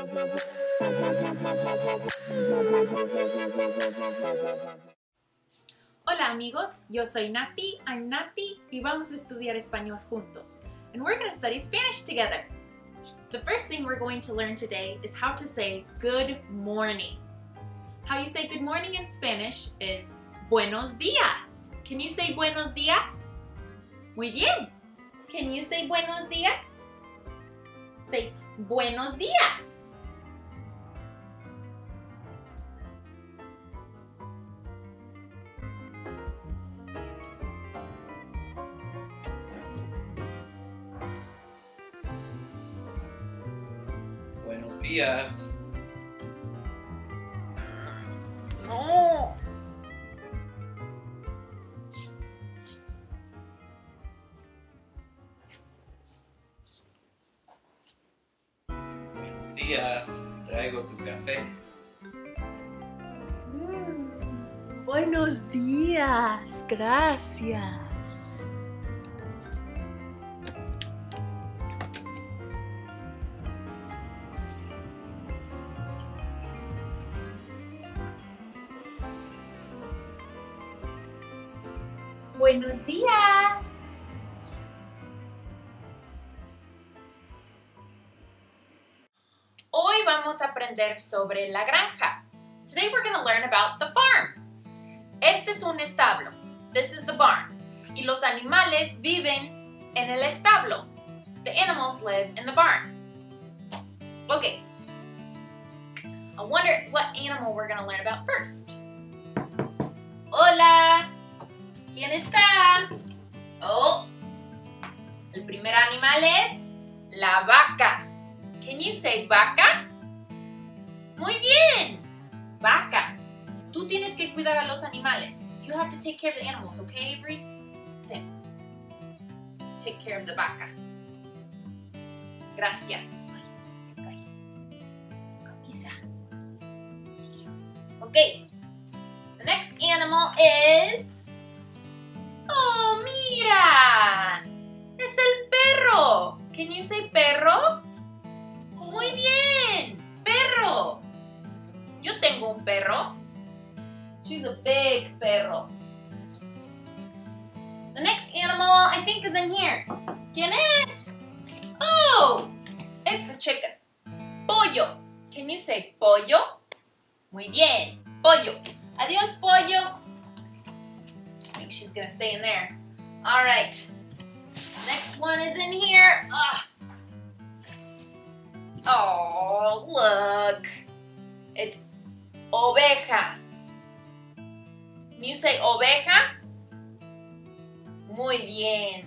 Hola amigos, yo soy Nati, I'm Nati, y vamos a estudiar español juntos. And we're going to study Spanish together. The first thing we're going to learn today is how to say good morning. How you say good morning in Spanish is buenos días. Can you say buenos días? Muy bien. Can you say buenos días? Say buenos días. Buenos días. No. Buenos días. Traigo tu café. Buenos días, gracias. Buenos días. Hoy vamos a aprender sobre la granja. Today we're going to learn about the farm. Este es un establo. This is the barn. Y los animales viven en el establo. The animals live in the barn. Okay. I wonder what animal we're going to learn about first. Hola. ¿Quién está? Oh, el primer animal es la vaca. Can you say vaca? Muy bien, vaca. Tú tienes que cuidar a los animales. You have to take care of the animals, okay, Avery? Take care of the vaca. Gracias. Ay, se te cae. Camisa. Okay. The next animal is... ¡Oh, mira! ¡Es el perro! Can you say perro? Muy bien, perro. Yo tengo un perro. She's a big perro. The next animal I think is in here. ¿Quién es? Oh, it's the chicken. Pollo. Can you say pollo? Muy bien, pollo. Adiós, pollo. I think she's gonna stay in there. All right. Next one is in here. Ugh. Oh, look. It's oveja. Can you say oveja? Muy bien.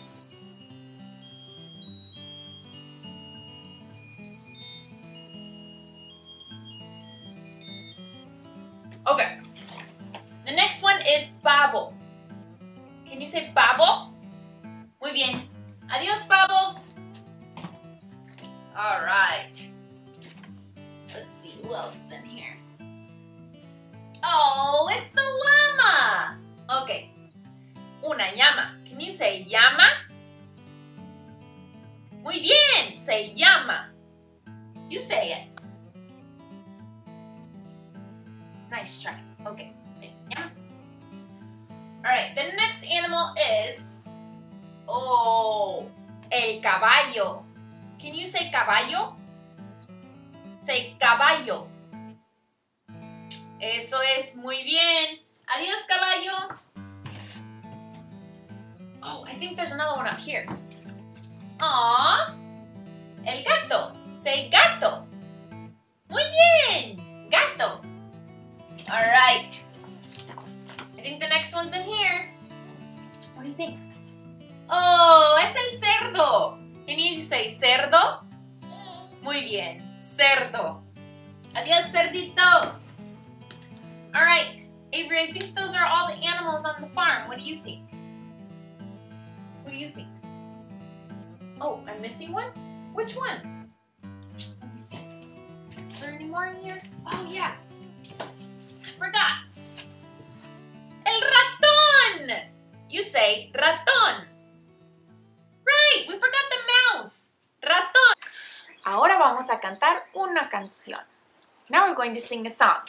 Okay. The next one is pavo. Can you say pavo? Muy bien. Adiós, pavo. All right. Let's see who else is in here. Oh, it's the llama. Okay. Una llama. Can you say llama? Muy bien. Say llama. You say it. Nice try. Okay. Llama. All right. The next animal is... Oh, el caballo. Can you say caballo? Say caballo. Eso es, muy bien. Adiós, caballo. Oh, I think there's another one up here. Aw, el gato. Say gato. Muy bien, gato. All right. I think the next one's in here. What do you think? Oh, es el cerdo. Can you say cerdo? Muy bien, cerdo. Adiós, cerdito. All right, Avery, I think those are all the animals on the farm. What do you think? What do you think? Oh, I'm missing one? Which one? Let me see. Is there any more in here? Oh, yeah. I forgot. El ratón. You say ratón. Right, we forgot the mouse. Ratón. Ahora vamos a cantar cantar una canción. Now we're going to sing a song.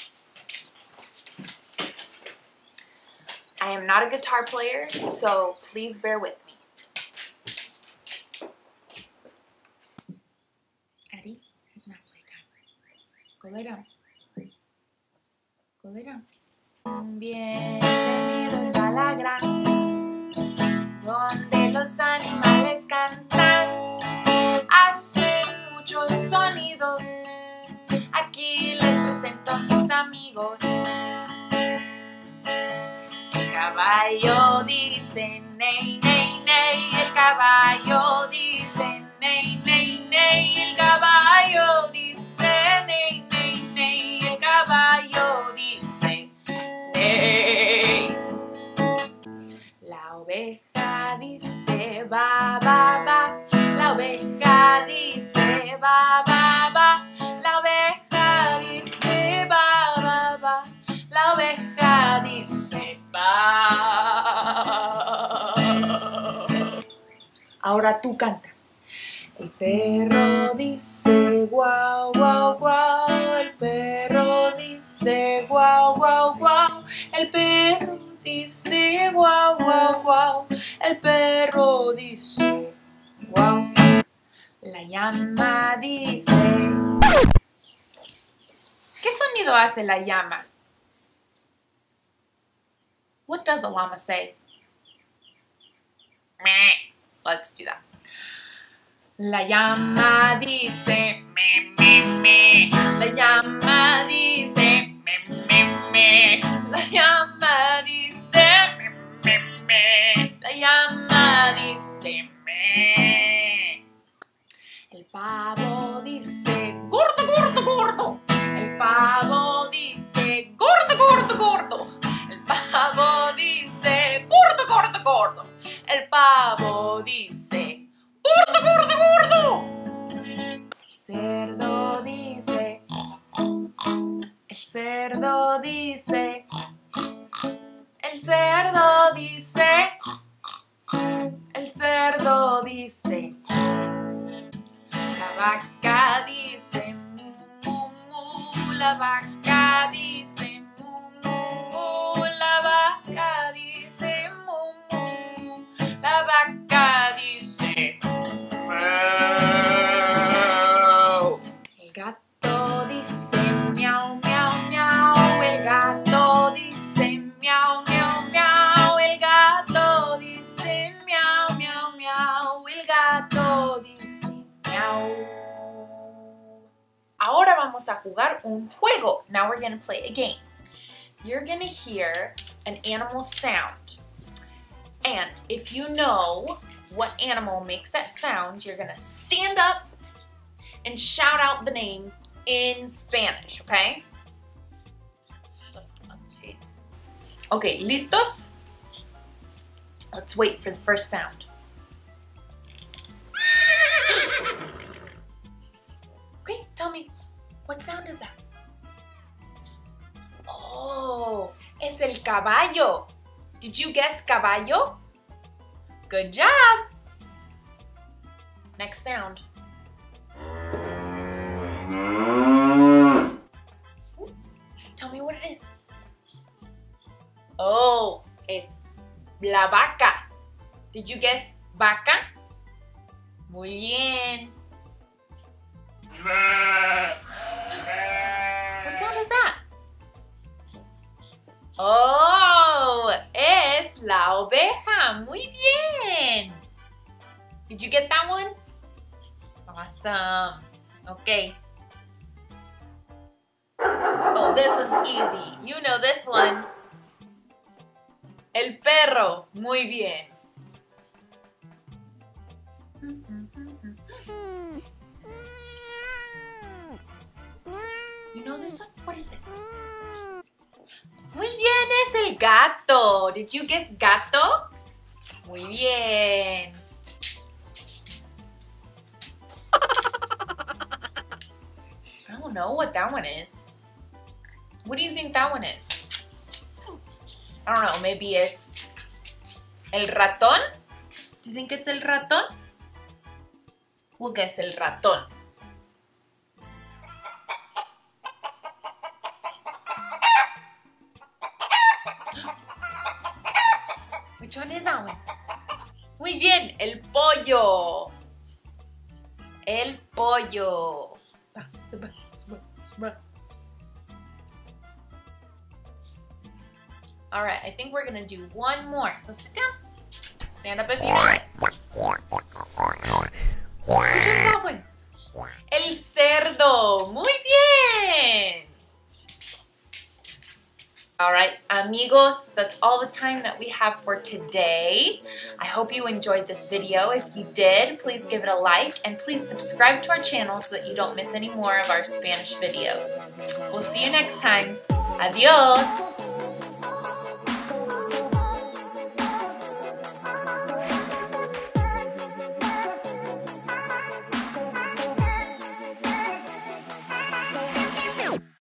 I am not a guitar player, so please bear with me. Eddie, it's not playtime. Go lay down. Go lay down. Bienvenidos a la granja, donde los animales cantan, hacen muchos sonidos. Aquí les presento a mis amigos. El caballo dice ney, ney, ney. El caballo dice ney, ney, ney. El caballo dice ney, ney, ney. El caballo dice ney. La oveja dice ba, ba, ba. La oveja dice ba, ba, ba. La oveja dice ba, ba, ba. La oveja dice ba. Ahora tú canta. El perro dice guau, guau, guau. El perro dice guau, guau, guau. El perro dice guau, guau, guau. El perro dice guau. La llama dice... ¿Qué sonido hace la llama? What does the llama say? Meh. Let's do that. La llama dice me, me, me. La llama dice me, me, me. La llama dice me, me, me. La llama dice me. El pavo dice gordo, gordo, gordo. El pavo dice gordo, gordo, gordo. El pavo dice gordo, gordo, gordo. El pavo dice gordo, gordo, gordo. El cerdo dice. El cerdo dice. El cerdo dice. El cerdo dice. La vaca dice mu, mu, mu. La vaca dice mu, mu, mu. La vaca dice mu, mu, mu. La vaca dice mu. El gato dice miau, miau, miau. El gato dice miau, miau, miau. El gato dice miau, miau, miau. El gato dice miau. Ahora vamos a jugar un juego. Now we're going to play a game. You're going to hear an animal sound. And if you know what animal makes that sound, you're going to stand up and shout out the name in Spanish, okay? Okay, ¿listos? Let's wait for the first sound. Okay, tell me, what sound is that? Oh, es el caballo. Did you guess caballo? Good job. Next sound. Ooh, tell me what it is. Oh, es la vaca. Did you guess vaca? Muy bien. What sound is that? Oh, es la oveja. Muy bien. Did you get that one? Awesome. Okay. Oh, this one's easy. You know this one. El perro. Muy bien. You know this one? What is it? Muy bien, es el gato. Did you guess gato? Muy bien. I don't know what that one is. What do you think that one is? I don't know, maybe es el ratón? Do you think it's el ratón? We'll guess el ratón. that one? Muy bien, el pollo. El pollo. All right, I think we're gonna do one more. So sit down. Stand up if you know it. Which one's that one? El cerdo. Muy bien. All right, amigos, that's all the time that we have for today. I hope you enjoyed this video. If you did, please give it a like and please subscribe to our channel so that you don't miss any more of our Spanish videos. We'll see you next time. Adios.